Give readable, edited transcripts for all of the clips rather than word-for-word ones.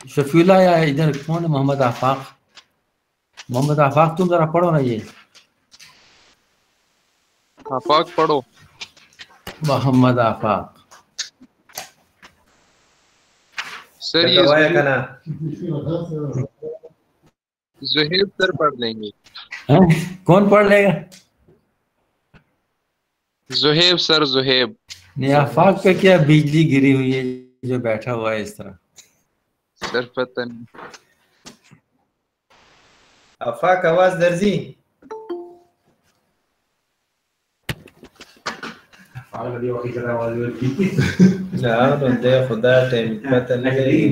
शफी उल्लाह या इधर कौन है? मोहम्मद आफाक, मोहम्मद आफाक तुम जरा पढ़ो ना ये आफाक पढ़ो। मोहम्मद आफाक। सर ये ज़ुहैब सर पढ़ लेंगे। कौन पढ़ लेगा? ज़ुहैब सर, ज़ुहैब। नहीं, आफाक पे क्या बिजली गिरी हुई है जो बैठा हुआ है इस तरह? सर पता नहीं। आफाक आवाज दर्जी دے خدا ٹائم پتہ نہیں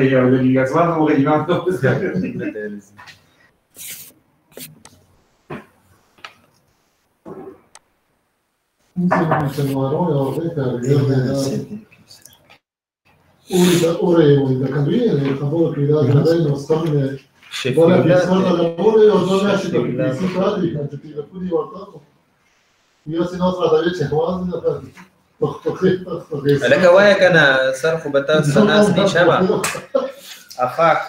لکه وایه کنه سر خو به تاسو ناس دی شبا آفاق.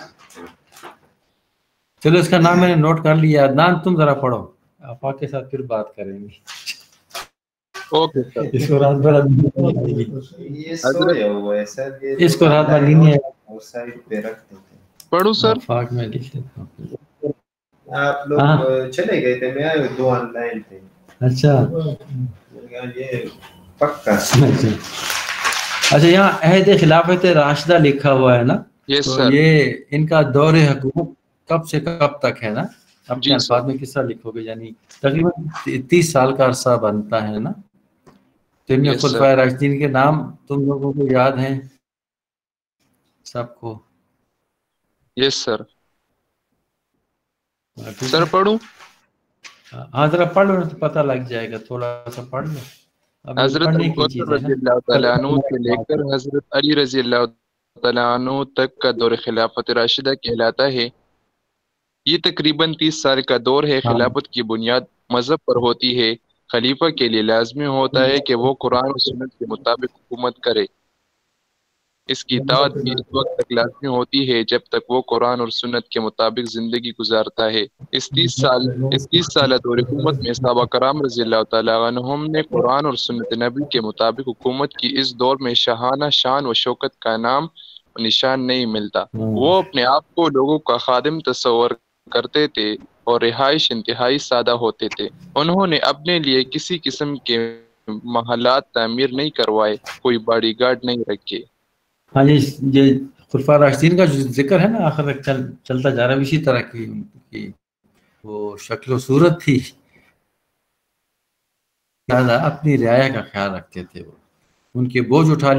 چلو اس کا نام میں نے نوٹ کر لیا. عدنان تم ذرا پڑھو, آفاق کے ساتھ پھر بات کریں گے. Okay sir. اس کو رات بھر اس کو رات بھر نہیں ہے. پڑھو سر. آفاق میں لکھ لیتا ہوں. آپ لوگ چلے گئے تھے, میں آئے 2 آن لائن تھے. اچھا یہ پکا. اچھا یہاں عہد خلافت راشدہ لکھا ہوا ہے نا؟ تو یہ ان کا دور حکومت کب سے کب تک ہے نا؟ اپنے الفاظ میں کس طرح لکھو گے؟ یعنی تقریباً 30 سال کا عرصہ بنتا ہے نا؟ تو ان میں خلفائے راشدین کے نام تم لوگوں کو یاد ہیں سب کو؟ یس سر. سر پڑھوں؟ ہاں ذرا پڑھ لو تو پتہ لگ جائے گا, تھوڑا سا پڑھ لو. حضرت ابوبکر رضی اللہ تعالیٰ عنہ سے لے کر حضرت علی رضی اللہ تعالیٰ عنہ تک کا دور خلافت راشدہ کہلاتا ہے. یہ تقریباً 30 سال کا دور ہے. خلافت کی بنیاد مذہب پر ہوتی ہے. خلیفہ کے لیے لازمی ہوتا ہے کہ وہ قرآن و سنت کے مطابق حکومت کرے. اس کی اطاعت بھی اس وقت تک لازمی ہوتی ہے جب تک وہ قرآن اور سنت کے مطابق زندگی گزارتا ہے. اس 30 سالہ دور حکومت میں صحابہ کرام رضی اللہ تعالیٰ عنہم نے قرآن اور سنت نبی کے مطابق حکومت کی. اس دور میں شاہانہ شان و شوکت کا نام نشان نہیں ملتا. وہ اپنے آپ کو لوگوں کا خادم تصور کرتے تھے اور رہائش انتہائی سادہ ہوتے تھے. انہوں نے اپنے لیے کسی قسم کے محلات تعمیر نہیں کروائے, کوئی باڈی گارڈ نہیں رکھے. ہاں یہ خلفاء راشدین کا جو ذکر ہے نا آخر تک چلتا جا رہا ہے, اسی طرح کی ان کی وہ شکل و صورت تھی. اپنی رعایا کا خیال رکھتے تھے, وہ ان کے بوجھ اٹھا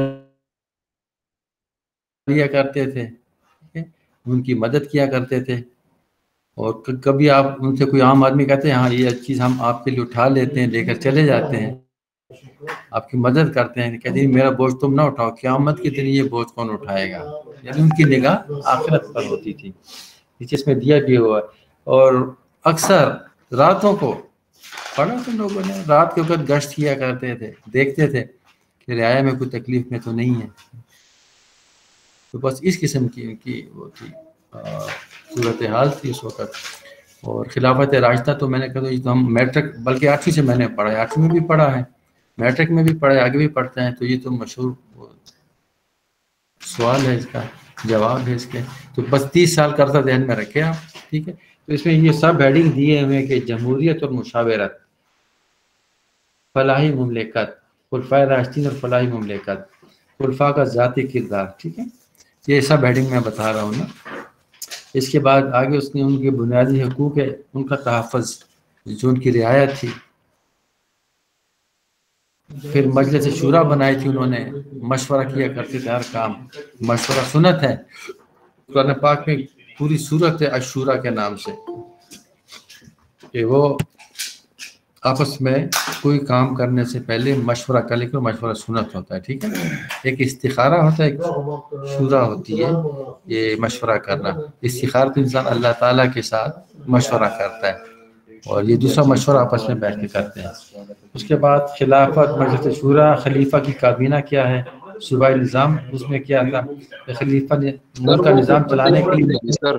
لیا کرتے تھے, ان کی مدد کیا کرتے تھے. اور کبھی آپ ان سے کوئی عام آدمی کہتے ہیں ہاں یہ چیز ہم آپ کے لیے اٹھا لیتے ہیں, لے کر چلے جاتے ہیں, آپ کی مدد کرتے ہیں. کہتے ہیں میرا بوجھ تم نہ اٹھاؤ, قیامت کے دن یہ بوجھ کون اٹھائے گا؟ یعنی ان کی نگاہ آخرت پر ہوتی تھی. اس میں دیا بھی ہوا. اور اکثر راتوں کو پڑھا تم لوگوں نے, رات کے وقت گشت کیا کرتے تھے, دیکھتے تھے کہ رعایا میں کوئی تکلیف میں تو نہیں ہے. تو بس اس قسم کی ان کی وہ تھی صورتحال تھی اس وقت. اور خلافت راشدہ تو میں نے کہا تو ہم میٹرک بلکہ 8ویں سے میں نے پڑھا ہے, 8ویں میں بھی پڑھا ہے, میٹرک میں بھی پڑھا ہے, آگے بھی پڑھتے ہیں. تو یہ تو مشہور سوال ہے, اس کا جواب ہے اس کے. تو بس 30 سال کا عرصہ ذہن میں رکھے آپ, ٹھیک ہے. تو اس میں یہ سب ہیڈنگ دیے ہوئے کہ جمہوریت اور مشاورت, فلاحی مملکت, خلفائے راشدین اور فلاحی مملکت, خلفاء کا ذاتی کردار, ٹھیک ہے. یہ سب ہیڈنگ میں بتا رہا ہوں نا. اس کے بعد آگے اس نے ان کے بنیادی حقوق ہے ان کا تحفظ, جو ان کی رعایت تھی. پھر مجلس شورا بنائی تھی انہوں نے, مشورہ کیا کرتے تھے ہر کام. مشورہ سنت ہے, قرآن پاک میں پوری سورت ہے الشورا کے نام سے, کہ وہ آپس میں کوئی کام کرنے سے پہلے مشورہ کر لے. مشورہ سنت ہوتا ہے, ٹھیک ہے. ایک استخارہ ہوتا ہے, ایک شورا ہوتی ہے یہ مشورہ کرنا. استخارہ تو انسان اللہ تعالیٰ کے ساتھ مشورہ کرتا ہے, اور یہ دوسرا مشورہ آپس میں بیٹھ کے کرتے ہیں. اس کے بعد خلافت, مجلس شورا, خلیفہ کی کابینہ کیا ہے, صوبائی نظام، اس میں کیا تھا کہ خلیفہ نے ملک کا نظام چلانے کے لیے سر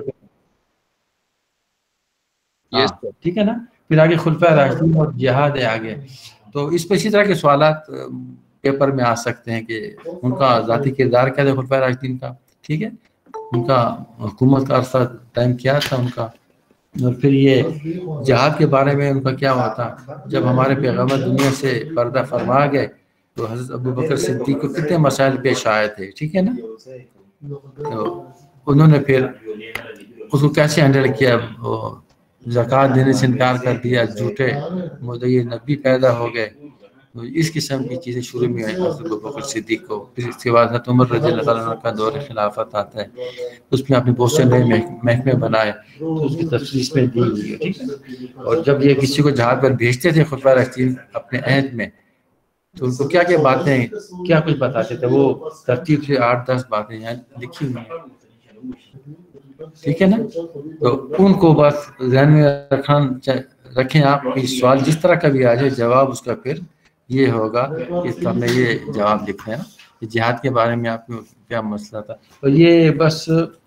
ہاں ٹھیک ہے نا. پھر آگے خلفائے راشدین اور جہاد ہے آگے. تو اس پہ اسی طرح کے سوالات پیپر میں آ سکتے ہیں کہ ان کا ذاتی کردار کیا تھا خلفائے راشدین کا، ٹھیک ہے، ان کا حکومت کا عرصہ ٹائم کیا تھا ان کا، اور پھر یہ جہاد کے بارے میں ان کا کیا ہوا تھا. جب ہمارے پیغمبر دنیا سے پردہ فرما گئے تو حضرت ابوبکر صدیق کو کتنے مسائل پیش آئے تھے، ٹھیک ہے نا. تو انہوں نے پھر اس کو کیسے ہینڈل کیا، زکوٰۃ دینے سے انکار کر دیا، جھوٹے مدعی نبی پیدا ہو گئے. تو اس قسم کی چیزیں شروع میں آئی حضرت ابوبکر صدیق کو. پھر اس کے بعد حضرت عمر رضی اللہ تعالیٰ عنہ کا دور خلافت آتا ہے، اس میں اپنے بہت سے نئے محکمے بنائے، تو اس کی تفصیل اس میں دی ہوئی ہے، ٹھیک ہے. اور جب یہ کسی کو جہاد پر بھیجتے تھے خلفائے راشدین اپنے عہد میں، تو ان کو کیا کیا باتیں کیا کچھ بتاتے تھے، وہ ترتیب سے 8-10 باتیں یہاں لکھی ہوئی ہیں، ٹھیک ہے نا. تو ان کو بس ذہن میں رکھیں آپ. سوال جس طرح کا بھی آ جائے جواب اس کا پھر یہ ہوگا کہ ہم نے یہ جواب لکھنا ہے کہ جہاد کے بارے میں آپ کو کیا مسئلہ تھا. اور یہ بس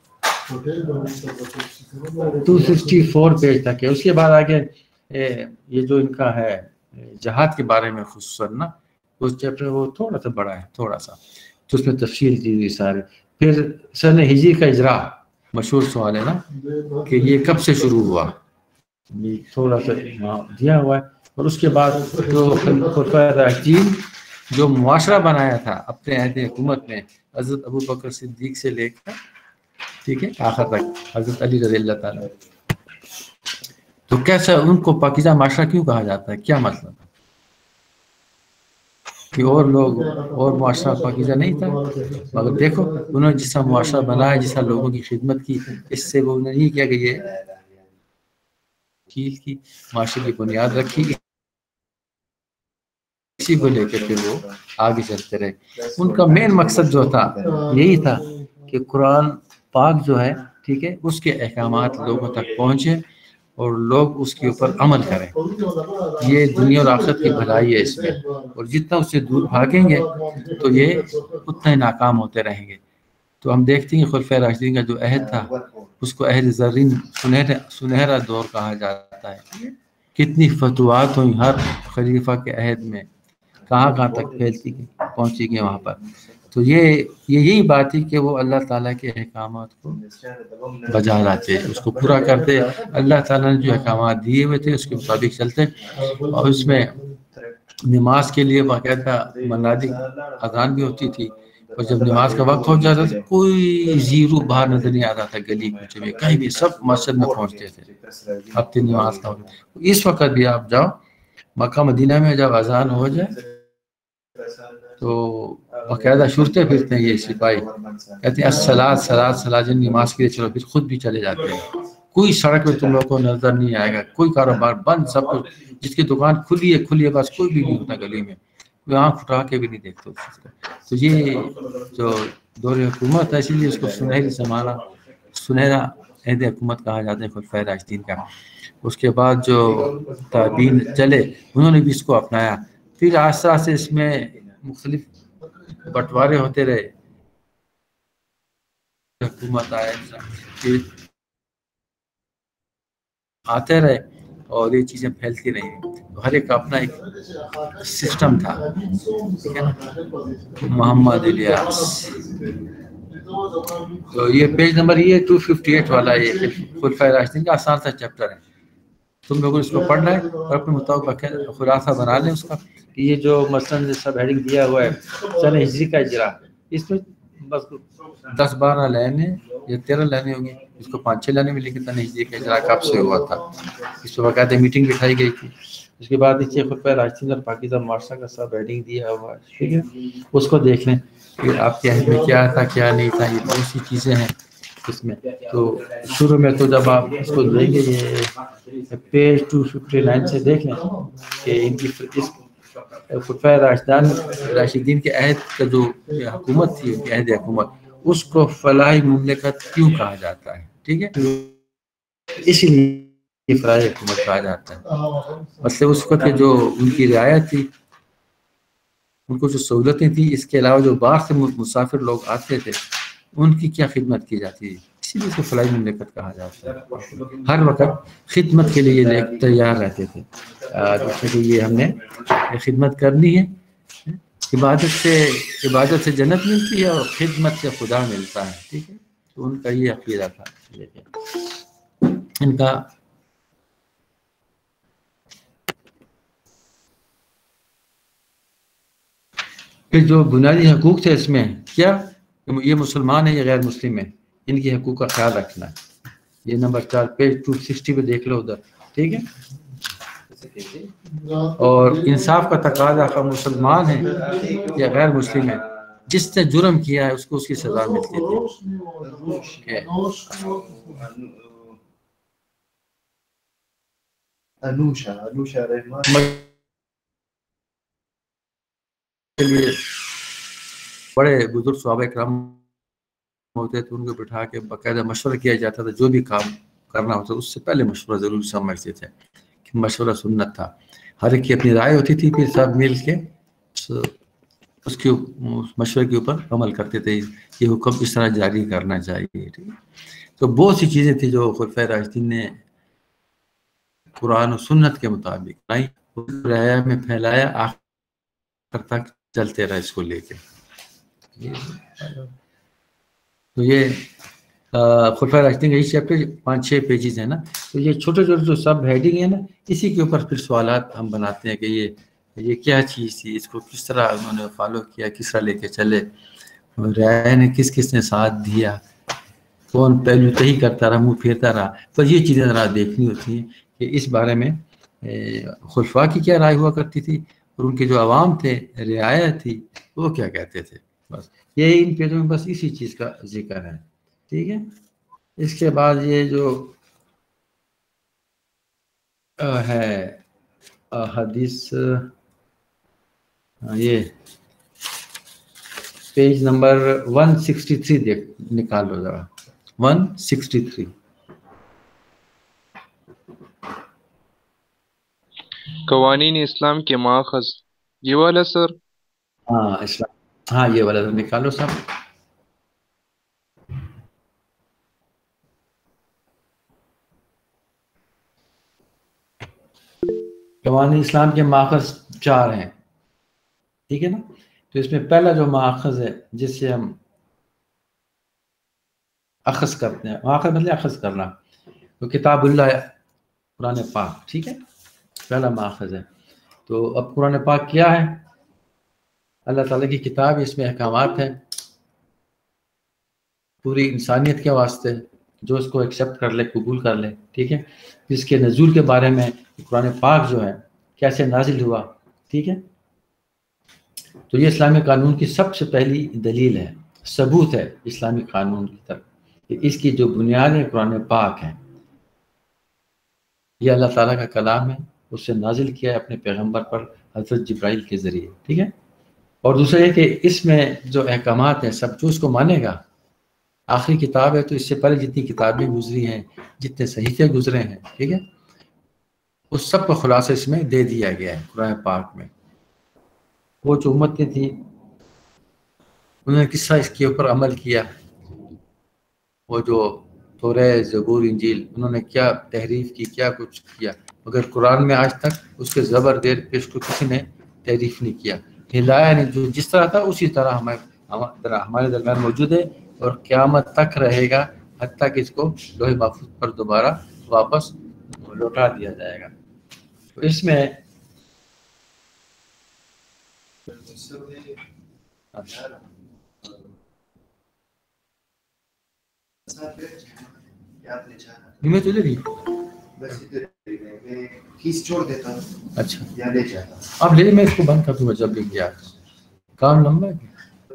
264 پیج تک ہے. اس کے بعد آگے یہ جو ان کا ہے جہاد کے بارے میں خصوصاً نا، اس چیپٹر وہ تھوڑا سا بڑا ہے، تھوڑا سا، تو اس میں تفصیل دی ہوئی سارے. پھر سن ہجری کا اجراء مشہور سوال ہے نا کہ یہ کب سے شروع ہوا، یہ تھوڑا سا دیا ہوا ہے. اور اس کے بعد جو خلفائے راشدین جو معاشرہ بنایا تھا اپنے عہد حکومت میں حضرت ابوبکر صدیق سے لے کر ٹھیک ہے آخر تک حضرت علی رضی اللہ تعالیٰ، تو کیسا ان کو پاکیزہ معاشرہ کیوں کہا جاتا ہے، کیا مطلب ہے کہ اور لوگ اور معاشرہ پاکیزہ نہیں تھا، مگر دیکھو انہوں نے جیسا معاشرہ بنایا، جیسا لوگوں کی خدمت کی، اس سے وہ نہیں کیا کہ یہ کیل کی معاشرے کی بنیاد رکھی، اسی کو لے کے پھر وہ آگے چلتے رہے. ان کا مین مقصد جو تھا یہی تھا کہ قرآن پاک جو ہے ٹھیک ہے اس کے احکامات لوگوں تک پہنچے اور لوگ اس کے اوپر عمل کریں. یہ دنیا اور آخرت کی بھلائی ہے اس میں، اور جتنا اس سے دور بھاگیں گے تو یہ اتنا ہی ناکام ہوتے رہیں گے. تو ہم دیکھتے ہیں خلفائے راشدین کا جو عہد تھا اس کو عہد زرین سنہرا دور کہا جاتا ہے. کتنی فتوحات ہوئی ہر خلیفہ کے عہد میں، کہاں تک پھیلتی گئی، پہنچی گئی وہاں پر. تو یہی بات تھی کہ وہ اللہ تعالیٰ کے احکامات کو بجا لاتے، اس کو پورا کرتے. اللہ تعالیٰ نے جو احکامات دیے ہوئے تھے اس کے مطابق چلتے، اور اس میں نماز کے لیے باقاعدہ منادی اذان بھی ہوتی تھی. اور جب نماز کا وقت ہو جاتا تھا کوئی زیرو باہر نظر نہیں آتا تھا، گلی کوچے میں کہیں بھی، سب مسجد میں پہنچتے تھے اپنی نماز کا. اس وقت بھی آپ جاؤ مکہ مدینہ میں، جب اذان ہو جائے تو باقاعدہ شرطے پھرتے ہیں یہ سپاہی، کہتے ہیں الصلاۃ صلاۃ صلاۃ، جن نماز کے لیے چلو، پھر خود بھی چلے جاتے ہیں. کوئی سڑک میں تم لوگوں کو نظر نہیں آئے گا، کوئی کاروبار بند، سب کچھ، جس کی دکان کھلی ہے بس، کوئی بھی نہیں ہوتا گلی میں، کوئی آنکھ اٹھا کے بھی نہیں دیکھتے اس چیز کو. تو یہ جو دور حکومت ہے اسی لیے اس کو سنہری زمانہ، سنہرا عہد حکومت کہا جاتا ہے خلفائے راشدین کا. اس کے بعد جو تابعین چلے انہوں نے بھی اس کو اپنایا. پھر آہستہ سے اس میں مختلف بٹوارے ہوتے رہے، حکومت آئے آتے رہے اور یہ چیزیں پھیلتی رہی. ہر ایک کا اپنا ایک سسٹم تھا، ٹھیک ہے نا. محمد الیاس، تو یہ پیج نمبر یہ 258 والا یہ خلفائے راشدین کا آسان سا چیپٹر ہے. تم لوگوں نے اس کو پڑھنا ہے اور اپنے مطابق خلاصہ بنا لیں اس کا. یہ جو مثلاً سب ہیڈنگ دیا ہوا ہے سن ہجری کا اجراء، اس میں بس 10-12 لائنیں یا 13 لائنیں ہوں گی، اس کو 5-6 لائنیں میں لکھے سن ہجری کا اجراء کب سے ہوا تھا. اس پہ باقاعدہ میٹنگ بٹھائی گئی تھی. اس کے بعد نیچے خلفائے راشدین اور پاکیزہ معاشرہ کا سب ہیڈنگ دیا ہوا ہے، ٹھیک ہے، اس کو دیکھ لیں کہ آپ کے عہد میں کیا تھا کیا نہیں تھا. یہ بہت سی چیزیں ہیں اس میں. تو شروع میں تو جب آپ اس کو دیں گے یہ پیج 259 سے دیکھ لیں کہ ان کی خلفائے راشدین کے عہد کا جو حکومت تھی، ان کے عہد حکومت، اس کو فلاحی مملکت کیوں کہا جاتا ہے، ٹھیک ہے، اسی لیے فلاحی حکومت کہا جاتا ہے. مطلب اس وقت جو ان کی رعایت تھی ان کو جو سہولتیں تھیں، اس کے علاوہ جو باہر سے مسافر لوگ آتے تھے ان کی کیا خدمت کی جاتی ہے، اسی لیے اس کو فلاحی مملکت کہا جاتا ہے۔ ہر وقت خدمت کے لیے یہ تیار رہتے تھے، جیسے کہ یہ ہم نے خدمت کرنی ہے، عبادت سے جنت ملتی ہے اور خدمت سے خدا ملتا ہے، ٹھیک ہے، تو ان کا یہ عقیدہ تھا۔ ان کا پھر جو بنیادی حقوق تھے اس میں کیا، یہ مسلمان ہیں یا غیر مسلم ہیں، ان کی حقوق کا خیال رکھنا ہے۔ یہ نمبر 4 پیج 260 پہ دیکھ لو ادھر، ٹھیک ہے۔ اور انصاف کا تقاضا خواہ مسلمان ہے یا غیر مسلم ہے، جس نے جرم کیا ہے اس کو اس کی سزا ملتی تھی۔ کے لیے بڑے بزرگ صحابہ کرام ہوتے تھے، ان کو بٹھا کے باقاعدہ مشورہ کیا جاتا تھا، جو بھی کام کرنا ہوتا اس سے پہلے مشورہ ضرور سمجھتے تھے کہ مشورہ سنت تھا، ہر ایک کی اپنی رائے ہوتی تھی، پھر سب مل کے اس کے مشورے کے اوپر عمل کرتے تھے، یہ حکم اس طرح جاری کرنا چاہیے، ٹھیک ہے۔ تو بہت سی چیزیں تھیں جو خلفائے راشدین نے قرآن و سنت کے مطابق رعایا میں پھیلایا، آخر تک چلتے رہا اس کو لے کے۔ تو یہ خلفائے راشدین کا یہ چیپٹر 5-6 پیجز ہیں نا، تو یہ چھوٹے چھوٹے جو سب ہیڈنگ ہیں نا، اسی کے اوپر پھر سوالات ہم بناتے ہیں کہ یہ کیا چیز تھی، اس کو کس طرح انہوں نے فالو کیا، کس طرح لے کے چلے، رعایا نے کس نے ساتھ دیا، کون پہلو تہی کرتا رہا، منہ پھیرتا رہا، تو یہ چیزیں ذرا دیکھنی ہوتی ہیں کہ اس بارے میں خلفاء کی کیا رائے ہوا کرتی تھی، اور ان کے جو عوام تھے، رعایا تھی، وہ کیا کہتے تھے۔ بس یہی ان پیجوں میں بس اسی چیز کا ذکر ہے، ٹھیک ہے۔ اس کے بعد یہ جو ہے حدیث، یہ پیج نمبر 163 نکال لو ذرا، 163 قوانین اسلام کے ماخذ، یہ والا سر؟ ہاں اسلام، ہاں یہ والا نکالو سب۔ قوانین اسلام کے ماخذ 4 ہیں، ٹھیک ہے نا۔ تو اس میں پہلا جو ماخذ ہے جس سے ہم اخذ کرتے ہیں، ماخذ مطلب اخذ کرنا، تو کتاب اللہ قرآن پاک، ٹھیک ہے، پہلا ماخذ ہے۔ تو اب قرآن پاک کیا ہے؟ اللہ تعالیٰ کی کتاب، اس میں احکامات ہیں پوری انسانیت کے واسطے، جو اس کو ایکسیپٹ کر لے، قبول کر لے، ٹھیک ہے۔ اس کے نزول کے بارے میں قرآن پاک جو ہے کیسے نازل ہوا، ٹھیک ہے۔ تو یہ اسلامی قانون کی سب سے پہلی دلیل ہے، ثبوت ہے اسلامی قانون کی طرف کہ اس کی جو بنیادیں قرآن پاک ہیں، یہ اللہ تعالیٰ کا کلام ہے، اس سے نازل کیا ہے اپنے پیغمبر پر حضرت جبرائیل کے ذریعے، ٹھیک ہے۔ اور دوسرا یہ کہ اس میں جو احکامات ہیں سب جو اس کو مانے گا، آخری کتاب ہے تو اس سے پہلے جتنی کتابیں گزری ہیں، جتنے صحیفے گزرے ہیں، ٹھیک ہے، اس سب کا خلاصہ اس میں دے دیا گیا ہے قرآن پاک میں۔ وہ جو امتیں تھیں انہوں نے کس طرح اس کے اوپر عمل کیا، وہ جو تورات، زبور، انجیل، انہوں نے کیا تحریف کی، کیا کچھ کیا، مگر قرآن میں آج تک اس کے زبر دیر پیش کو کسی نے تحریف نہیں کیا۔ ہدایہ نے جو جس طرح تھا اسی طرح ہمارے درمیان موجود ہے، اور قیامت تک رہے گا، حتیٰ کہ اس کو لوح محفوظ پر دوبارہ واپس لوٹا دیا جائے گا۔ تو اس میں میں تو لے رہی اچھا اب لے میں اس کو بند کر دوں گا جب بھی گیا، کام لمبا ہے۔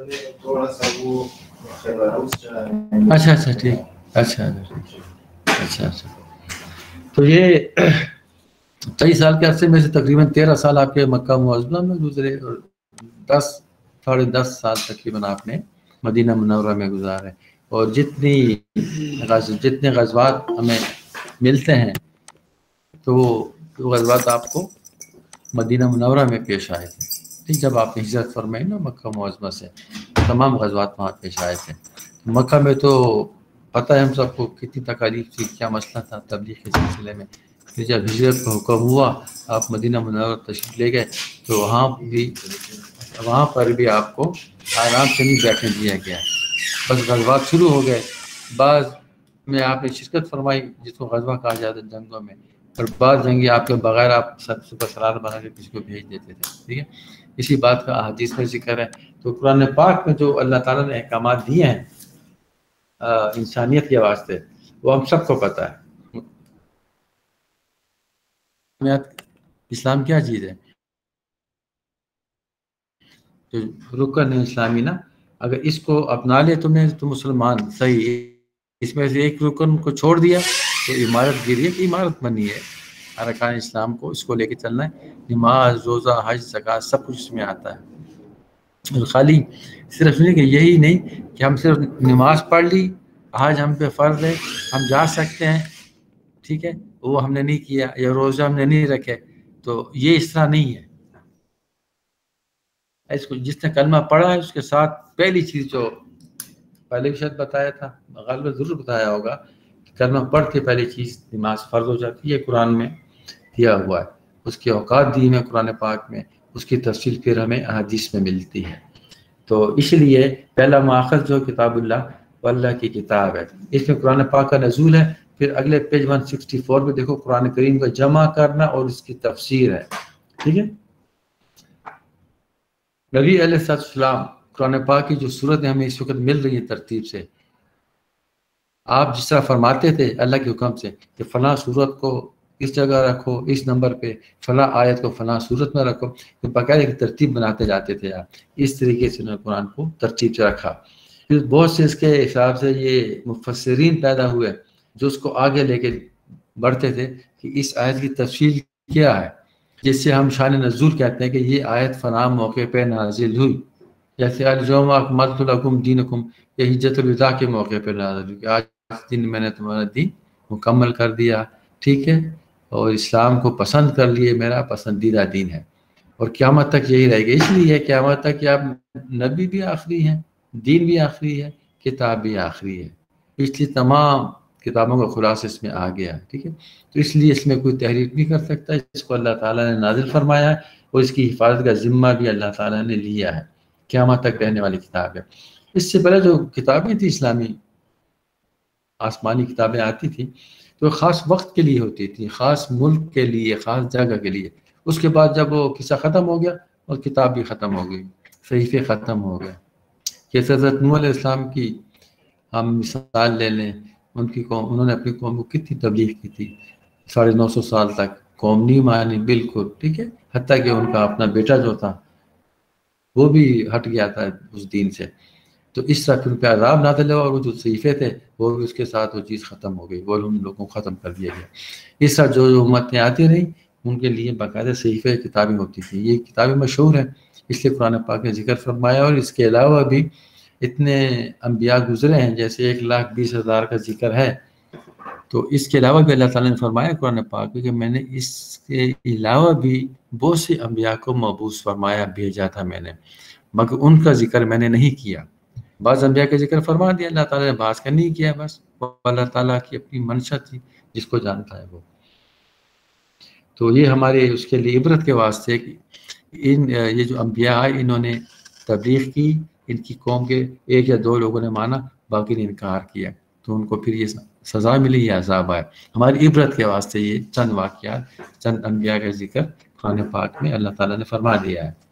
اچھا اچھا ٹھیک، اچھا اچھا اچھا۔ تو یہ 23 سال کے عرصے میں سے تقریباً 13 سال آپ کے مکہ معظمہ میں گزرے، اور 10 سال تقریباً آپ نے مدینہ منورہ میں گزارے، اور جتنے غزوات ہمیں ملتے ہیں تو وہ غزوات آپ کو مدینہ منورہ میں پیش آئے تھے۔ جب آپ نے ہجرت فرمائی نا مکہ معظمہ سے، تمام غزوات وہاں پیش آئے تھے. مکہ میں تو پتہ ہے ہم سب کو کتنی تکالیف تھی، کیا مسئلہ تھا تبلیغ کے سلسلے میں. پھر جب ہجرت کا حکم ہوا، آپ مدینہ منورہ تشریف لے گئے، تو وہاں پر بھی آپ کو آرام سے نہیں بیٹھنے دیا گیا. بس غزوات شروع ہو گئے. بعض میں آپ نے شرکت فرمائی جس کو غزوہ کہا جاتا ہے جنگوں میں، اور بعض جنگی آپ کے بغیر آپ صبح سلاد بنا کے کسی کو بھیج دیتے تھے. ٹھیک ہے، اسی بات کا احادیث میں ذکر ہے. تو قرآن پاک میں جو اللہ تعالیٰ نے احکامات دیے ہیں انسانیت کے واسطے، وہ ہم سب کو پتہ ہے. اسلام کیا چیز ہے؟ جو رکن ہے اسلامی نا، اگر اس کو اپنا لے تو مسلمان صحیح. اس میں سے ایک رکن کو چھوڑ دیا تو عمارت گری ہے کہ عمارت بنی ہے. ارکان اسلام کو اس کو لے کے چلنا ہے. نماز، روزہ، حج، زکوٰۃ سب کچھ اس میں آتا ہے. اور خالی صرف نہیں کہ یہی نہیں کہ ہم صرف نماز پڑھ لی، آج ہم پہ فرض ہے، ہم جا سکتے ہیں، ٹھیک ہے، وہ ہم نے نہیں کیا، یا روزہ ہم نے نہیں رکھے، تو یہ اس طرح نہیں ہے. اس کو جس نے کلمہ پڑھا ہے اس کے ساتھ پہلی چیز جو پہلے بھی شاید بتایا تھا، غالباً ضرور بتایا ہوگا، کہ کلمہ پڑھ کے پہلی چیز نماز فرض ہو جاتی ہے. قرآن میں دیا ہوا ہے، اس کے اوقات دی ہیں قرآن پاک میں، اس کی تفصیل پھر ہمیں احادیث میں ملتی ہے. تو اس لیے پہلا ماخذ جو کتاب اللہ، وہ اللہ کی کتاب ہے. اس میں قرآن پاک کا نزول ہے. پھر اگلے پیج 164 میں دیکھو قرآن کریم کو جمع کرنا اور اس کی تفسیر ہے. ٹھیک ہے، نبی علیہ السلام قرآن پاک کی جو صورت ہمیں اس وقت مل رہی ہے ترتیب سے، آپ جس طرح فرماتے تھے اللہ کے حکم سے کہ فلاں صورت کو اس جگہ رکھو، اس نمبر پہ، فلاں آیت کو فلاں صورت میں رکھو، تو باقاعدہ ایک ترتیب بناتے جاتے تھے آپ. اس طریقے سے انہوں نے قرآن کو ترتیب سے رکھا. پھر بہت سے اس کے حساب سے یہ مفسرین پیدا ہوئے جو اس کو آگے لے کے بڑھتے تھے کہ اس آیت کی تفصیل کیا ہے، جس سے ہم شان نزول کہتے ہیں کہ یہ آیت فلاں موقع پہ نازل ہوئی. جیسے اليوم اکملت لکم دینکم، یہ حجت الوداع کے موقع پہ نازل ہوئی کہ آج دن میں نے تمہارا دین مکمل کر دیا. ٹھیک ہے، اور اسلام کو پسند کر لیے، میرا پسندیدہ دین ہے، اور قیامت تک یہی رہے گا. اس لیے قیامت تک کہ آپ نبی بھی آخری ہیں، دین بھی آخری ہے، کتاب بھی آخری ہے. اس لیے تمام کتابوں کا خلاصہ اس میں آ گیا. ٹھیک ہے، تو اس لیے اس میں کوئی تحریف نہیں کر سکتا. اس کو اللہ تعالیٰ نے نازل فرمایا ہے، اور اس کی حفاظت کا ذمہ بھی اللہ تعالیٰ نے لیا ہے. قیامت تک رہنے والی کتاب ہے. اس سے پہلے جو کتابیں تھیں اسلامی، آسمانی کتابیں آتی تھیں، تو خاص وقت کے لیے ہوتی تھی، خاص ملک کے لیے، خاص جگہ کے لیے. اس کے بعد جب وہ قصہ ختم ہو گیا اور کتاب بھی ختم ہو گئی، صحیفے ختم ہو گئے. جیسے حضرت نوح علیہ السلام کی ہم مثال لے لیں، ان کی قوم، انہوں نے اپنی قوم کو کتنی تبلیغ کی تھی، 950 سال تک قوم نہیں مانی بالکل. ٹھیک ہے، حتیٰ کہ ان کا اپنا بیٹا جو تھا وہ بھی ہٹ گیا تھا اس دین سے. تو اس طرح پھر ان پہ عذاب نازل ہوا، اور وہ جو صحیفے تھے وہ بھی اس کے ساتھ وہ چیز ختم ہو گئی، وہ ان لوگوں کو ختم کر دیا گیا. اس طرح جو امتیں آتی رہیں ان کے لیے باقاعدہ صحیفے کتابیں ہوتی تھیں. یہ کتابیں مشہور ہیں، اس لیے قرآن پاک نے ذکر فرمایا. اور اس کے علاوہ بھی اتنے انبیاء گزرے ہیں، جیسے 1,20,000 کا ذکر ہے. تو اس کے علاوہ بھی اللہ تعالیٰ نے فرمایا قرآن پاک میں کہ میں نے اس کے علاوہ بھی بہت سے انبیاء کو مبعوث فرمایا، بھیجا تھا میں نے، مگر ان کا ذکر میں نے نہیں کیا. بعض انبیاء کا ذکر فرما دیا اللہ تعالیٰ نے، بعض کا نہیں کیا. بس اللہ تعالیٰ کی اپنی منشا تھی، جس کو جانتا ہے وہ. تو یہ ہمارے اس کے لیے عبرت کے واسطے کہ یہ جو انبیاء آئے انہوں نے تبلیغ کی، ان کی قوم کے 1 یا 2 لوگوں نے مانا، باقی نے انکار کیا، تو ان کو پھر یہ سزا ملی یا عذاب آئے. ہماری عبرت کے واسطے یہ چند واقعات، چند انبیاء کا ذکر قرآن پاک میں اللہ تعالیٰ نے فرما دیا ہے.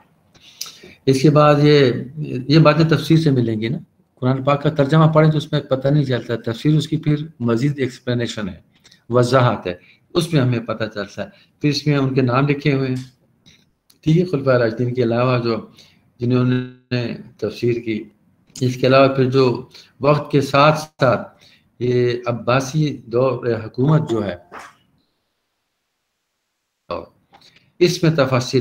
اس کے بعد یہ باتیں تفسیر سے ملیں گی نا. قرآن پاک کا ترجمہ پڑھیں تو اس میں پتہ نہیں چلتا، تفسیر اس کی پھر مزید ایکسپلینیشن ہے، وضاحت ہے، اس میں ہمیں پتہ چلتا ہے. پھر اس میں ان کے نام لکھے ہوئے ہیں. ٹھیک ہے، خلفائے راشدین کے علاوہ جنہوں نے تفسیر کی. اس کے علاوہ پھر جو وقت کے ساتھ ساتھ یہ عباسی دور حکومت جو ہے، اس میں تفاصیل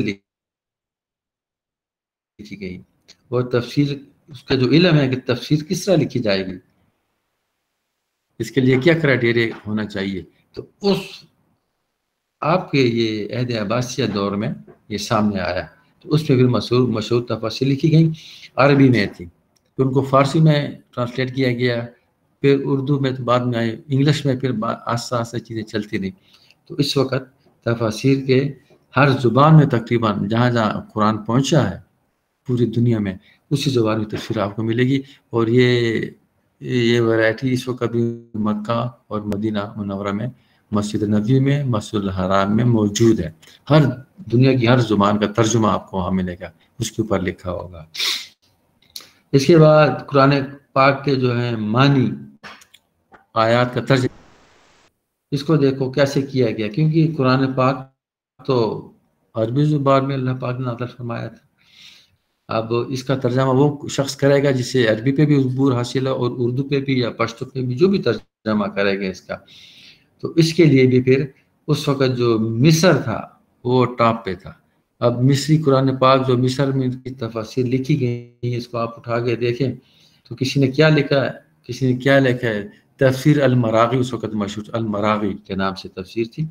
لکھی گئی، اور تفسیر اس کا جو علم ہے کہ تفسیر کس طرح لکھی جائے گی، اس کے لیے کیا کرائٹیریا ہونا چاہیے، تو اس آپ کے یہ عہد عباسیہ دور میں یہ سامنے آیا. تو تو اس میں پھر مشہور تفاسیر لکھی گئیں، عربی میں تھی، پھر ان کو فارسی میں ٹرانسلیٹ کیا گیا، پھر اردو میں تو بعد میں آئے، انگلش میں پھر آہستہ آہستہ چیزیں چلتی رہیں۔ تو اس وقت تفاسیر کے ہر زبان میں تقریباً جہاں جہاں قرآن پہنچا ہے پوری دنیا میں اسی زبان میں تفسیر آپ کو ملے گی، اور یہ ورائٹی اس وقت بھی مکہ اور مدینہ منورہ میں، مسجد نبوی میں، مسجد الحرام میں موجود ہے۔ ہر دنیا کی ہر زبان کا ترجمہ آپ کو وہاں ملے گا، اس کے اوپر لکھا ہوگا۔ اس کے بعد قرآن پاک کے جو ہیں معنی، آیات کا ترجمہ، اس کو دیکھو کیسے کیا گیا، کیونکہ قرآن پاک تو عربی زبان میں اللہ پاک نے نازل فرمایا تھا۔ اب اس کا ترجمہ وہ شخص کرے گا جسے عربی پہ بھی عبور حاصل ہے، اور اردو پہ بھی یا پشتو پہ بھی جو بھی ترجمہ کرے گا اس کا، تو اس کے لیے بھی پھر اس وقت جو مصر تھا وہ ٹاپ پہ تھا۔ اب مصری قرآن پاک جو مصر میں کی تفاسیر لکھی گئی، اس کو آپ اٹھا کے دیکھیں تو کسی نے کیا لکھا ہے، تفسیر المراغی، اس وقت مشہور المراغی کے نام سے تفسیر تھی،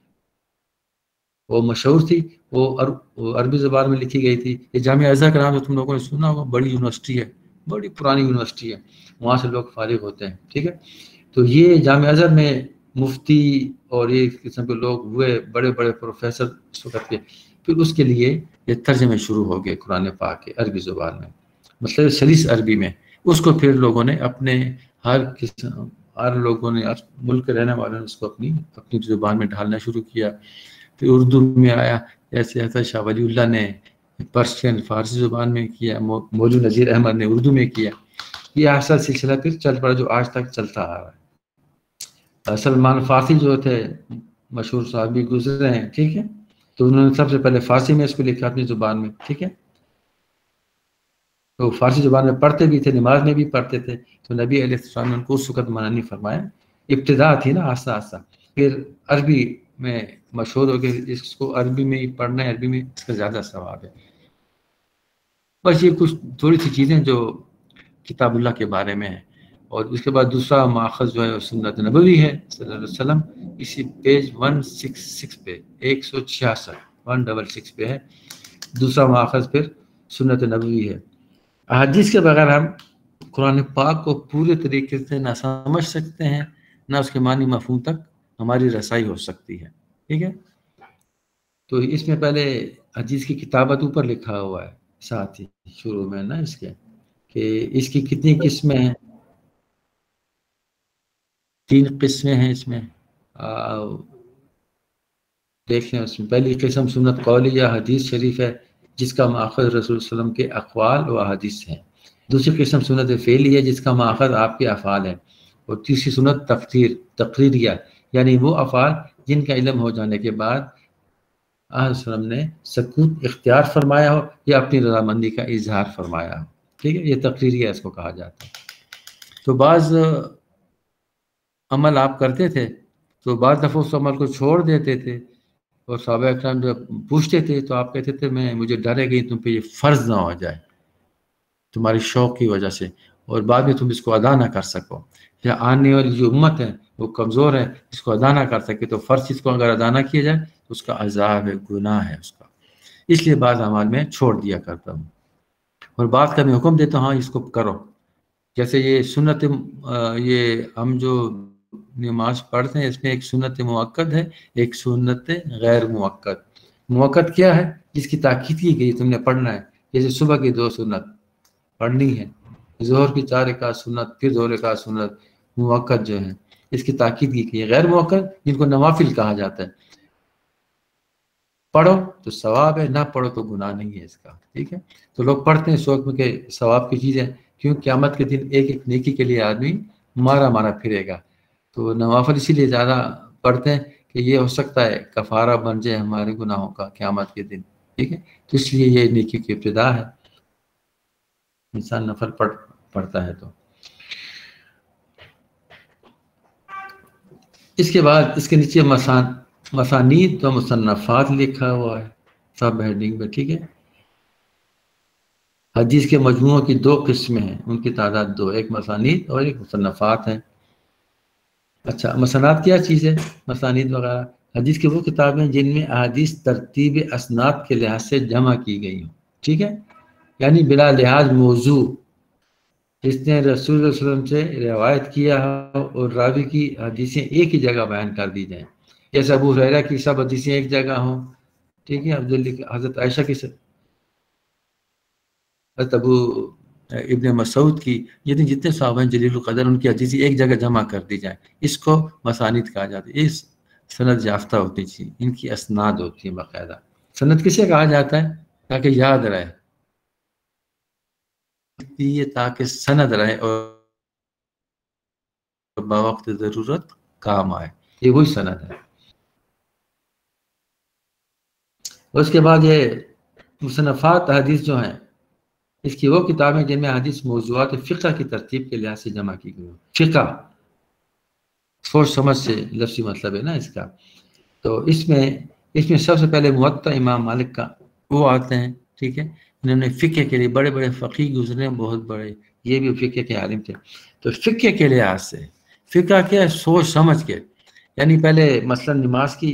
وہ مشہور تھی، وہ عربی زبان میں لکھی گئی تھی۔ یہ جامعہ ازہر کا نام جو تم لوگوں نے سنا ہوگا، بڑی یونیورسٹی ہے، بڑی پرانی یونیورسٹی ہے، وہاں سے لوگ فارغ ہوتے ہیں، ٹھیک ہے۔ تو یہ جامعہ ازہر میں مفتی اور یہ قسم کے لوگ ہوئے، بڑے بڑے پروفیسر اس وقت کے، پھر اس کے لیے یہ ترجمے شروع ہو گئے قرآن پاک کے عربی زبان میں، مطلب سلیس عربی میں۔ اس کو پھر لوگوں نے ہر لوگوں نے، ہر ملک کے رہنے والوں نے اس کو اپنی زبان میں ڈھالنا شروع کیا۔ پھر اردو میں آیا، جیسے حضرت شاہ ولی اللہ نے پرشین فارسی زبان میں کیا، مولوی نذیر احمد نے اردو میں کیا۔ یہ ایسا سلسلہ پھر چل پڑا جو آج تک چلتا آ رہا ہے۔ سلمان فارسی جو تھے مشہور صحابی گزرے ہیں، ٹھیک ہے، تو انہوں نے سب سے پہلے فارسی میں اس کو لکھا اپنی زبان میں، ٹھیک ہے۔ تو فارسی زبان میں پڑھتے بھی تھے، نماز میں بھی پڑھتے تھے، تو نبی علیہ السلام نے ان کو اس وقت منع نہیں فرمایا، ابتدا تھی نا، آہستہ آہستہ۔ پھر عربی میں مشہور ہو گئے، اس کو عربی میں ہی پڑھنا ہے، عربی میں اس کا زیادہ ثواب ہے۔ بس یہ کچھ تھوڑی سی چیزیں جو کتاب اللہ کے بارے میں ہیں۔ اور اس کے بعد دوسرا ماخذ جو ہے سنت نبوی ہے صلی اللہ علیہ وسلم، اسی پیج 166 پہ، 166 پہ ہے دوسرا ماخذ، پھر سنت نبوی ہے۔ احادیث کے بغیر ہم قرآن پاک کو پورے طریقے سے نہ سمجھ سکتے ہیں، نہ اس کے معنی مفہوم تک ہماری رسائی ہو سکتی ہے، ٹھیک ہے۔ تو اس میں پہلے حدیث کی کتابت اوپر لکھا ہوا ہے ساتھ ہی شروع میں نا اس کے، کہ اس کی کتنی قسمیں ہیں، 3 قسمیں ہیں اس میں، دیکھ لیں۔ اس میں پہلی قسم سنت قولی یا حدیث شریف ہے، جس کا ماخذ رسول اللہ علیہ وسلم کے اقوال و احادیث ہیں۔ دوسری قسم سنت فعلی ہے، جس کا ماخذ آپ کے افعال ہے۔ اور تیسری سنت تقریریہ، یعنی وہ افعال جن کا علم ہو جانے کے بعد آن وسلم نے سکوت اختیار فرمایا ہو یا اپنی رضامندی کا اظہار فرمایا ہو، ٹھیک ہے، یہ تقریریہ اس کو کہا جاتا ہے۔ تو بعض عمل آپ کرتے تھے تو بعض دفعہ اس عمل کو چھوڑ دیتے تھے، اور صحابہ اکرام جب پوچھتے تھے تو آپ کہتے تھے مجھے ڈر ہے کہ تم پہ یہ فرض نہ ہو جائے تمہاری شوق کی وجہ سے، اور بعد میں تم اس کو ادا نہ کر سکو، یا آنے والی جو امت ہے وہ کمزور ہے، اس کو ادا نہ کر سکے، تو فرض چیز کو اگر ادا نہ کیا جائے تو اس کا عذاب ہے، گناہ ہے اس کا، اس لیے بعض اعمال میں چھوڑ دیا کرتا ہوں، اور بعض کا میں حکم دیتا ہوں ہاں اس کو کرو۔ جیسے یہ سنت، یہ ہم جو نماز پڑھتے ہیں اس میں ایک سنت مؤکد ہے، ایک سنت غیر مؤکد۔ مؤکد کیا ہے؟ جس کی تاکید کی گئی تم نے پڑھنا ہے، جیسے صبح کی 2 سنت پڑھنی ہے، ظہر کی 4 رکعت سنت، پھر 2 رکعت سنت، مؤکد جو ہے اس کی تاکید کی گئی ہے۔ غیر مؤکد جن کو نوافل کہا جاتا ہے، پڑھو تو ثواب ہے، نہ پڑھو تو گناہ نہیں ہے اس کا، ٹھیک ہے۔ تو لوگ پڑھتے ہیں سوچ میں کہ ثواب کی چیز ہے، کیوں قیامت کے دن ایک ایک نیکی کے لیے آدمی مارا پھرے گا، تو نوافل اسی لیے زیادہ پڑھتے ہیں کہ یہ ہو سکتا ہے کفارہ بن جائے ہمارے گناہوں کا قیامت کے دن، ٹھیک ہے۔ تو اس لیے یہ نیکی کی ابتدا ہے، انسان نفل پڑھتا ہے۔ تو اس کے بعد اس کے نیچے مسانید و مصنفات لکھا ہوا ہے سب ہیڈنگ میں، ٹھیک ہے۔ حدیث کے مجموعوں کی 2 قسمیں ہیں، ان کی تعداد 2، ایک مسانید اور ایک مصنفات ہیں۔ اچھا، مسانید کیا چیز ہے؟ مسانید وغیرہ حدیث کی وہ کتابیں جن میں احادیث ترتیب اسناد کے لحاظ سے جمع کی گئی ہوں، ٹھیک ہے، یعنی بلا لحاظ موضوع، جس نے رسول اللہ علیہ وسلم سے روایت کیا ہو اور راوی کی حدیثیں ایک ہی جگہ بیان کر دی جائیں، جیسے ابو ہریرہ کی سب حدیثیں ایک جگہ ہوں، ٹھیک ہے، حضرت عائشہ کی، حضرت ابو ابن مسعود کی، جتنے صحابہ ہیں جلیل القدر، ان کی حدیثیں ایک جگہ جمع کر دی جائیں، اس کو مسانید کہا جاتا ہے۔ اس سند یافتہ ہوتی چاہیے، ان کی اسناد ہوتی ہیں باقاعدہ۔ سند کسے کہا جاتا ہے؟ تاکہ یاد رہے، یہ تاکہ سند رہے اور بوقت ضرورت کام آئے، یہ وہی سند ہے۔ اس کے بعد یہ مصنفات حدیث جو ہیں، اس کی وہ کتابیں جن میں حدیث موضوعات فقہ کی ترتیب کے لحاظ سے جمع کی گئی ہوں۔ فقہ سوچ سمجھ سے لفظی مطلب ہے نا اس کا، تو اس میں سب سے پہلے موطا امام مالک کا وہ آتے ہیں، ٹھیک ہے، انہوں نے فقہ کے لیے بڑے بڑے فقیہ گزرے ہیں، بہت بڑے، یہ بھی فقہ کے عالم تھے۔ تو فقہ کے لحاظ سے فقہ کیا ہے؟ سوچ سمجھ کے، یعنی پہلے مثلا نماز کی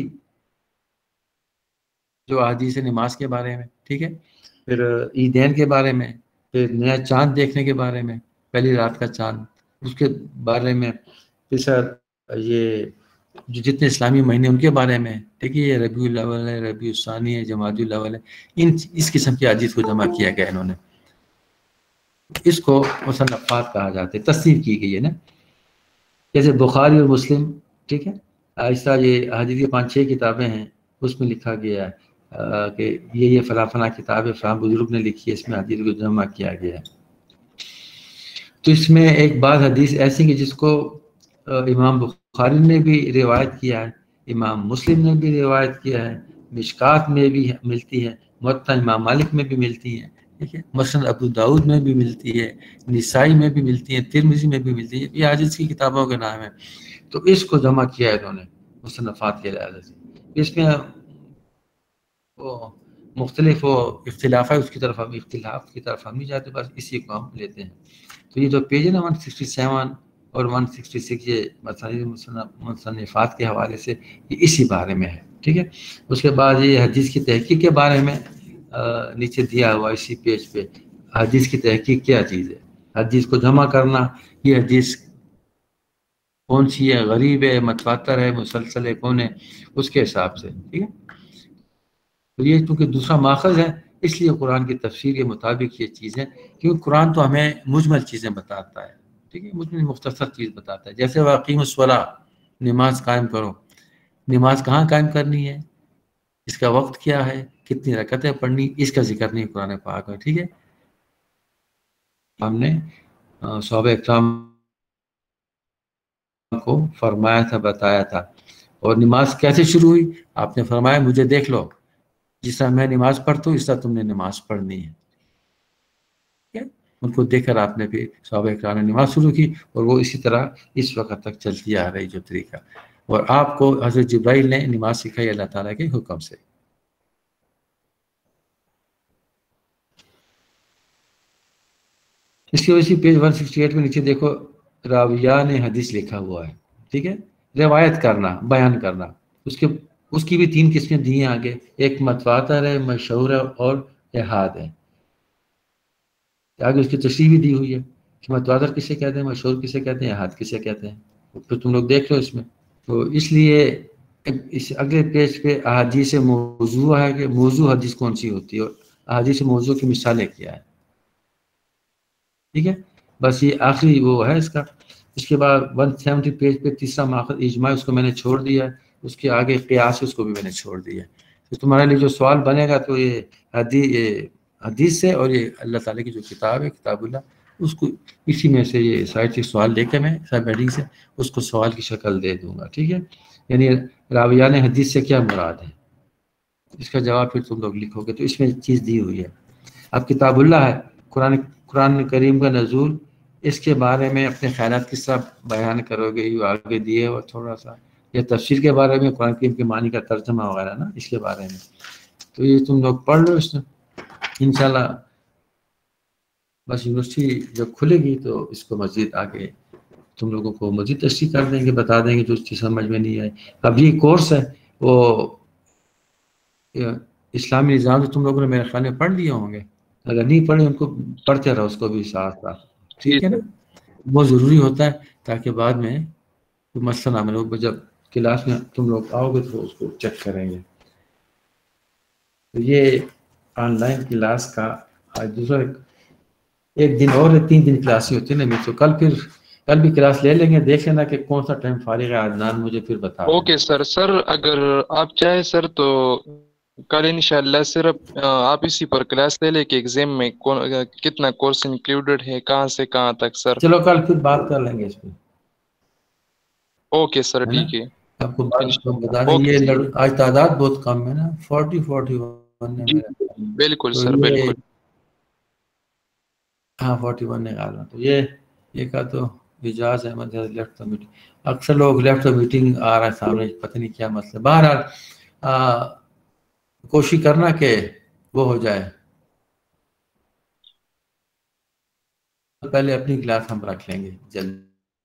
جو احادیث نماز کے بارے میں، ٹھیک ہے، پھر عیدین کے بارے میں، پھر نیا چاند دیکھنے کے بارے میں، پہلی رات کا چاند، اس کے بارے میں، پھر سر یہ جو جتنے اسلامی مہینے ان کے بارے میں، ٹھیک ہے، یہ ربیع الاول ہے، ربیع الثانی ہے، جمادی الاول ہے، اس قسم کی حدیث کو جمع کیا گیا انہوں نے، اس کو مصنفات کہا جاتا ہے، تصنیف کی گئی ہے نا، جیسے بخاری اور مسلم، ٹھیک ہے، ایسا یہ حدیث کی 5-6 کتابیں ہیں، اس میں لکھا گیا ہے کہ یہ فلاں فلاں کتاب ہے، فلاں بزرگ نے لکھی ہے، اس میں حدیث کو جمع کیا گیا ہے۔ تو اس میں ایک بعض حدیث ایسی کہ جس کو امام بخاری نے بھی روایت کیا ہے، امام مسلم نے بھی روایت کیا ہے، مشکات میں بھی ملتی ہے، موطا امام مالک میں بھی ملتی ہے، ٹھیک ہے، مسند ابو داؤد میں بھی ملتی ہے، نسائی میں بھی ملتی ہے، ترمذی میں بھی ملتی ہے، یہ حدیث کی کتابوں کے نام ہیں۔ تو اس کو جمع کیا ہے انہوں نے مصنفات کے لحاظ سے، اس میں وہ مختلف اختلاف ہے، اس کی طرف ہم اختلاف کی طرف ہم نہیں جاتے، بس اسی کو ہم لیتے ہیں۔ تو یہ جو پیج ہے نا 167 اور 166، یہ مصنفات کے حوالے سے یہ اسی بارے میں ہے، ٹھیک ہے۔ اس کے بعد یہ حدیث کی تحقیق کے بارے میں نیچے دیا ہوا اسی پیج پہ، حدیث کی تحقیق کیا چیز ہے، حدیث کو جمع کرنا، یہ حدیث کون سی ہے، غریب ہے، متواتر ہے، مسلسل ہے، کون ہے، اس کے حساب سے، ٹھیک ہے۔ تو یہ چونکہ دوسرا ماخذ ہے، اس لیے قرآن کی تفسیر کے مطابق یہ چیز ہے، کیونکہ قرآن تو ہمیں مجمل چیزیں بتاتا ہے، ٹھیک ہے، مجمل مختصر چیز بتاتا ہے، جیسے واقعی الصلاۃ، نماز قائم کرو، نماز کہاں قائم کرنی ہے، اس کا وقت کیا ہے، کتنی رکعتیں پڑھنی، اس کا ذکر نہیں قرآن پاک میں، ٹھیک ہے۔ ہم نے صحابہ اکرام کو فرمایا تھا، بتایا تھا، اور نماز کیسے شروع ہوئی، آپ نے فرمایا مجھے دیکھ لو، جس طرح میں نماز پڑھتا ہوں اس طرح تم نے نماز پڑھنی ہے، ان کو دیکھ کر آپ نے پھر صحابہ اکرام نے نماز شروع کی، اور وہ اسی طرح اس وقت تک چلتی آ رہی جو طریقہ، اور آپ کو حضرت جبرائیل نے نماز سکھائی اللہ تعالیٰ کے حکم سے۔ اس کی وجہ سے پیج 168 میں نیچے دیکھو راویان حدیث لکھا ہوا ہے، ٹھیک ہے، روایت کرنا، بیان کرنا، اس کی بھی 3 قسمیں دی ہیں آگے، ایک متواتر ہے، مشہور ہے، اور احاد ہے، آگے اس کی تشریح بھی دی ہوئی ہے کہ متواتر کسے کہتے ہیں، مشہور کسے کہتے ہیں، احاد کسے کہتے ہیں، پھر تم لوگ دیکھ لو اس میں۔ تو اس لیے اس اگلے پیج پہ احادیث موضوع ہے کہ موضوع حدیث کون سی ہوتی ہے، اور احادیث موضوع کی مثالیں کیا ہے، ٹھیک ہے، بس یہ آخری وہ ہے اس کا۔ اس کے بعد 170 پیج پہ تیسرا ماخذ اجماع، اس کو میں نے چھوڑ دیا ہے، اس کے آگے قیاس اس کو بھی میں نے چھوڑ دیا ہے۔ تو تمہارے لیے جو سوال بنے گا تو یہ حدیث سے، اور یہ اللہ تعالیٰ کی جو کتاب ہے کتاب اللہ، اس کو اسی میں سے یہ سائٹ سے سوال لے کے میں سب ہیڈنگ سے اس کو سوال کی شکل دے دوں گا، ٹھیک ہے، یعنی راویان حدیث سے کیا مراد ہے، اس کا جواب پھر تم لوگ لکھو گے، تو اس میں چیز دی ہوئی ہے۔ اب کتاب اللہ ہے، قرآن کریم کا نزول، اس کے بارے میں اپنے خیالات کس طرح بیان کرو گے، یہ آگے دیے، اور تھوڑا سا یہ تفسیر کے بارے میں، قرآن کریم کے معنی کا ترجمہ وغیرہ نا، اس کے بارے میں، تو یہ تم لوگ پڑھ لو اس میں انشاءاللہ۔ بس یونیورسٹی جب کھلے گی تو اس کو مزید آگے تم لوگوں کو مزید تشریح کر دیں گے، بتا دیں گے جو چیز سمجھ میں نہیں آئی۔ اب یہ کورس ہے، وہ اسلامی نظام تو تم لوگوں نے میرے خیال میں پڑھ لیے ہوں گے، اگر نہیں پڑھے ان کو پڑھتے رہو اس کو بھی ساتھ ساتھ، ٹھیک ہے نا؟ بہت ضروری ہوتا ہے تاکہ بعد میں کوئی مسئلہ نہ بنے، جب کلاس میں تم لوگ آؤ گے تو اس کو چیک کریں گے۔ تو یہ آن لائن کلاس کا آج دوسرا ایک دن اور 3 دن کلاس ہی ہوتی ہے نا، تو کل بھی کلاس لے لیں گے، دیکھ لینا کہ کون سا ٹائم فارغ ہے، عدنان مجھے پھر بتا دینا۔ اوکے سر اگر آپ چاہیں سر تو کل انشاءاللہ صرف آپ اسی پر کلاس لے لیں کہ ایگزام میں کتنا کورس انکلوڈڈ ہے، کہاں سے کہاں تک سر۔ چلو کل پھر بات کر لیں گے اس پہ، اوکے سر ہے نا؟ ٹھیک ہے آپ کو بتا دیں اوکے یہ آج تعداد بہت کم ہے نا، 41 ہے جی میرا، بالکل تو سر یہ بالکل۔ ہاں 41 نکالنا، تو یہ کا تو Ijaz Ahmed left the meeting, اکثر لوگ لیفٹ دا میٹنگ آ رہا ہے سامنے، پتہ نہیں کیا مسئلہ۔ بہرحال کوشش کرنا کہ وہ ہو جائے، پہلے اپنی کلاس ہم رکھ لیں گے جلدی،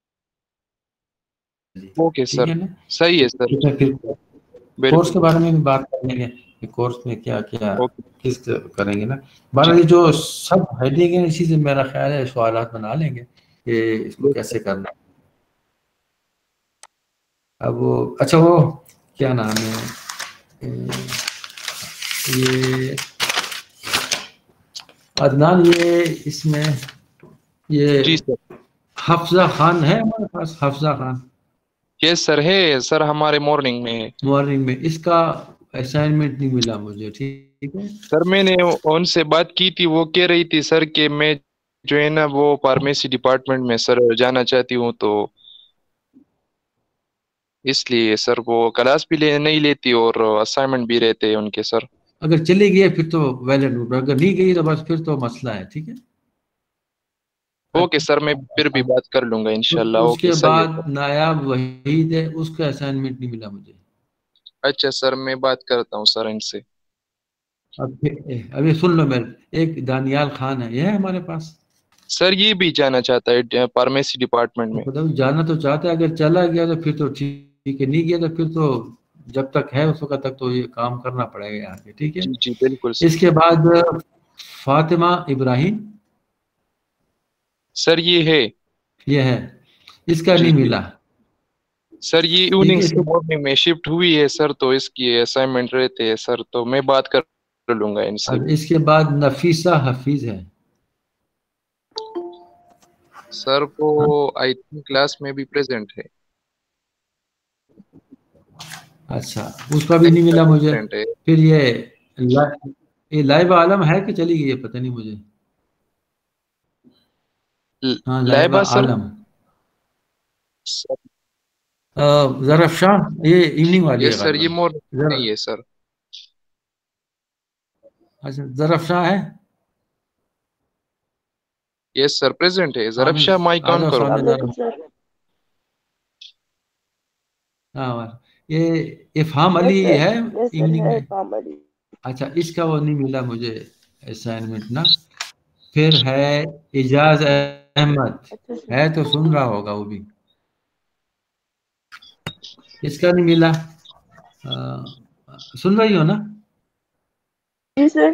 اوکے ٹھیک سر ہے نا؟ صحیح ہے سر پھر کورس بالکل کے بارے میں بھی بات کریں گے کہ کورس میں کیا کیا اوکے کس کریں گے نا۔ جی بہرحال یہ جو سب ہیڈنگ ہے اسی سے میرا خیال ہے سوالات بنا لیں گے کہ اس کو کیسے کرنا ہے۔ اب وہ اچھا وہ کیا نام ہے یہ عدنان، یہ اس میں یہ جی سر حفظہ خان ہے ہمارے پاس، حفظہ خان یس سر ہے سر، ہمارے مارننگ میں ہے مارننگ میں، اس کا اسائنمنٹ نہیں ملا مجھے، ٹھیک ہے؟ سر۔ میں نے ان سے بات کی تھی، وہ کہہ رہی تھی سر کہ میں جو ہے نا وہ فارمیسی ڈپارٹمنٹ میں سر جانا چاہتی ہوں، تو اس لیے سر وہ کلاس بھی نہیں لیتی اور اسائنمنٹ بھی رہتے ان کے سر۔ اگر چلی گئی ہے پھر تو ویلڈ، اگر نہیں گئی تو بس پھر تو مسئلہ ہے، ٹھیک ہے؟ اوکے سر میں پھر بھی بات کر لوں گا انشاءاللہ۔ اس اوکے کے صحیح ہے بعد سر۔ نایاب وحید ہے، اس کا اسائنمنٹ نہیں ملا مجھے۔ اچھا سر میں بات کرتا ہوں سر ان سے۔ ابھی سن لو میرے، ایک دانیال خان ہے، یہ ہے ہمارے پاس، سر یہ بھی جانا چاہتا ہے فارمیسی ڈپارٹمنٹ میں۔ جانا تو چاہتا ہے، اگر چلا گیا تو پھر تو ٹھیک ہے، نہیں گیا تو پھر تو جب تک ہے اس وقت تک تو یہ کام کرنا پڑے گا یہاں پہ، ٹھیک ہے؟ جی جی بالکل سر۔ اس کے بعد فاطمہ ابراہیم، سر یہ ہے اس کا جی نہیں جی ملا، سر، یہ ٹھیک ایوننگ ہے؟ سے مارننگ میں شفٹ ہوئی ہے سر، تو اس کی اسائنمنٹ رہتے ہیں سر، تو میں بات کر لوں گا ان سے اب بھی۔ اس کے بعد نفیسہ حفیظ ہے، سر وہ ہاں؟ آئی تھنک کلاس میں بھی پریزنٹ ہے۔ اچھا اس کا بھی نہیں ملا مجھے۔ Present ہے۔ پھر یہ لائبہ عالم ہے کہ چلی گئی ہے پتہ نہیں مجھے، ہاں لائبہ لائبہ سر عالم، ظرف شاہ، یہ ایوننگ والی ہے یس سر، یہ غالباً، مارننگ نہیں ہے سر۔ اچھا ظرف شاہ ہے، یس سر پریزنٹ ہے۔ ظرف حافظ شاہ مائک آ آن جاؤ کرو۔ سامنے ذرا، ہاں یہ افہام علی ہے ایوننگ میں، اچھا اس کا وہ نہیں ملا مجھے اسائنمنٹ نا۔ پھر ہے اعجاز احمد، ہے تو سن رہا ہوگا وہ بھی، اس کا نہیں ملا، سن رہی ہو نا؟ جی سر۔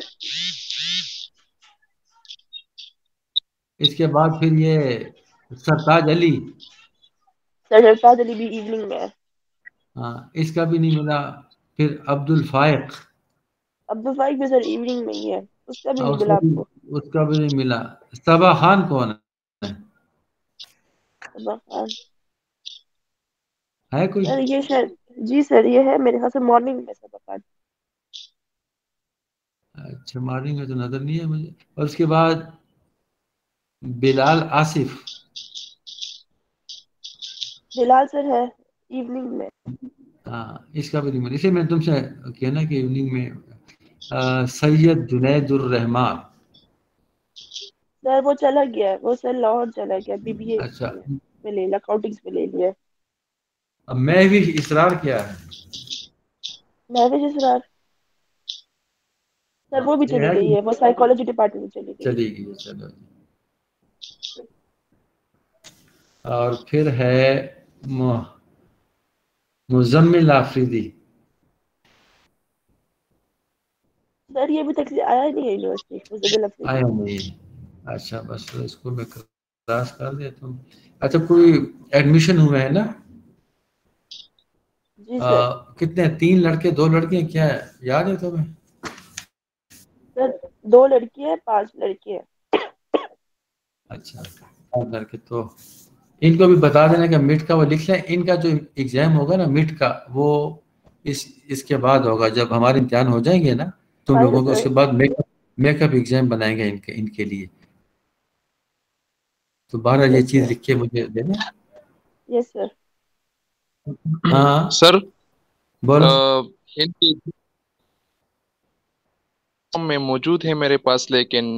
اس کے بعد پھر یہ سرتاج علی، سرفراز علی بھی ایوننگ میں ہے۔ ہاں اس کا بھی نہیں ملا۔ پھر عبد الفائق، عبدالفائق بھی سر ایوننگ میں ہی ہے، اس کا بھی نہیں اس ملا آپ کو۔ کا بھی نہیں ملا۔ صبا خان کون صبا خان ہے کوئی؟ سر یہ شاید، جی سر یہ ہے میرے خیال سے مارننگ میں صبا خان۔ اچھا مارننگ میں تو نظر نہیں ہے مجھے۔ اور اس کے بعد بلال آصف، بلال سر ہے ایوننگ میں۔ ہاں اس کا بھی نہیں ملا، اسے میں نے تم سے کہنا کہ ایوننگ میں سید جنید الرحمان، سر وہ چلا گیا ہے، وہ سر لاہور چلا گیا، بی بی اے اچھا میں لے لیا، اکاؤنٹنگس میں لے لیا۔ اب میں بھی اصرار کیا ہے، محوش اسرار سر وہ بھی یہ چلی ہے کہ گئی ہے، وہ سائیکالوجی ڈپارٹمنٹ میں چلی گئی۔ چلی گئی، چلو۔ اور پھر ہے مزمل آفریدی، سر یہ ابھی تک آیا نہیں ہے یونیورسٹی فضل افریدی. آیا نہیں. اچھا بس اس کو میں کلاس کر دیتا ہوں. اچھا کوئی ایڈمیشن ہوئے ہیں نا؟ جی سر. کتنے 3 لڑکے 2 لڑکیاں کیا ہے یاد ہے تمہیں؟ سر 2 لڑکی ہیں 5 لڑکے ہیں. اچھا 5 لڑکے. تو ان کو بھی بتا دینا کہ مٹ کا وہ لکھ لیں. ان کا جو ایگزام ہوگا نا مٹ کا وہ اس کے بعد ہوگا جب ہمارے امتحان ہو جائیں گے نا تم لوگوں کو. اس کے بعد میک اپ ایگزام بنائیں گے ان کے لیے. تو بہرحال یہ چیز لکھ کے مجھے دینا. یس سر. ہاں سر بولو. ان کی میں موجود ہے میرے پاس، لیکن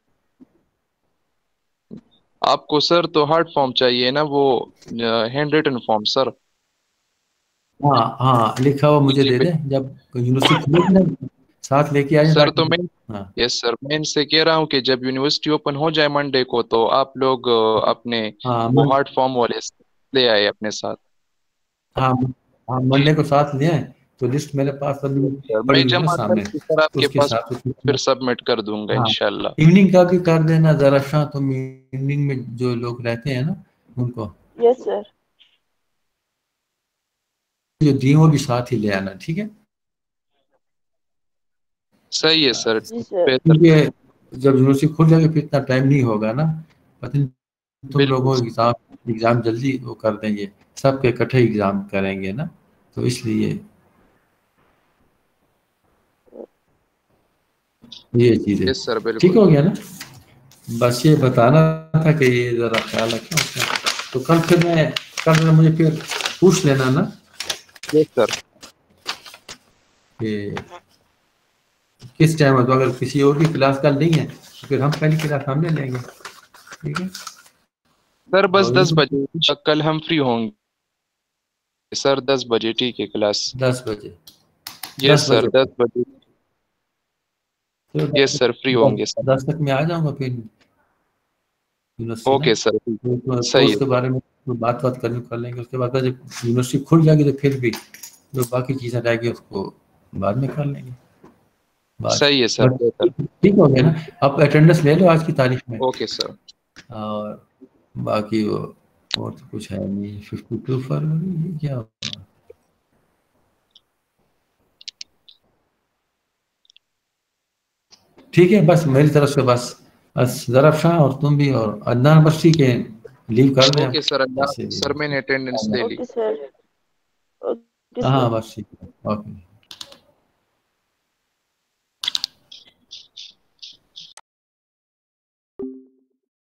آپ کو سر تو ہارڈ فارم چاہیے نا، وہ ہینڈ ریٹن فارم سر. ہاں ہاں لکھا ہوا مجھے دے دیں جب یونیورسٹی کھلے گی نا ساتھ لے کے آئے. سر تو میں یس سر میں ان سے کہہ رہا ہوں کہ جب یونیورسٹی اوپن ہو جائے منڈے کو تو آپ لوگ اپنے وہ ہارڈ فارم والے لے آئے اپنے ساتھ. ہاں ہاں منڈے کو ساتھ لے آئے تو لسٹ میرے پاس ابھی میں پڑی ہوئی ہے نا جمع سامنے. کر کے سر آپ کے اس کے پاس ساتھ پھر سبمٹ کر دوں گا انشاءاللہ. ایوننگ کا بھی کر دینا ذرا شاہ. تم ایوننگ میں جو لوگ رہتے ہیں نا ان کو یس سر جو دی وہ بھی ساتھ ہی لے آنا. ٹھیک ہے صحیح ہے سر. جی سر. کیونکہ جب یونیورسٹی کھل جائے گی پھر اتنا ٹائم نہیں ہوگا نا. تم لوگوں ایگزام جلدی وہ کر دیں گے. سب کے اکٹھے ایگزام کریں گے نا تو اس لیے یہ چیز ہے. ٹھیک ہو گیا نا؟ بس یہ بتانا تھا کہ یہ ذرا خیال رکھیں. تو کل پھر مجھے پھر پوچھ لینا نا کہ کس ٹائم ہے. تو اگر کسی اور کی کلاس کل نہیں ہے تو پھر ہم پہلی کلاس ہم لے لیں گے. ٹھیک ہے سر بس 10 بجے کل ہم فری ہوں گے سر. 10 بجے ٹھیک ہے کلاس. 10 بجے یس سر 10 بجے یس سر فری ہوں گے سر. 10 تک میں آ جاؤں گا پھر یونیورسٹی. اوکے سر کورس کے بارے میں بات کر لیں گے. اس کے بعد جب یونیورسٹی کھل جائے گی تو پھر بھی جو باقی چیزیں رہ گی اس کو بعد میں کر لیں گے. صحیح ہے سر. ٹھیک ہو گیا نا؟ آپ اٹینڈنس لے لو آج کی تاریخ میں. Okay sir. اور باقی وہ اور تو کچھ ہے نہیں. 52 فروری کیا ہوگا؟ ٹھیک ہے بس میری طرف سے بس ظرف شاہ اور تم بھی اور عدنان بخشی کے لیو کر دیں. Okay sir. سر میں نے اٹینڈنس لے لی. Okay sir. ہاں بس ٹھیک ہے. اوکے.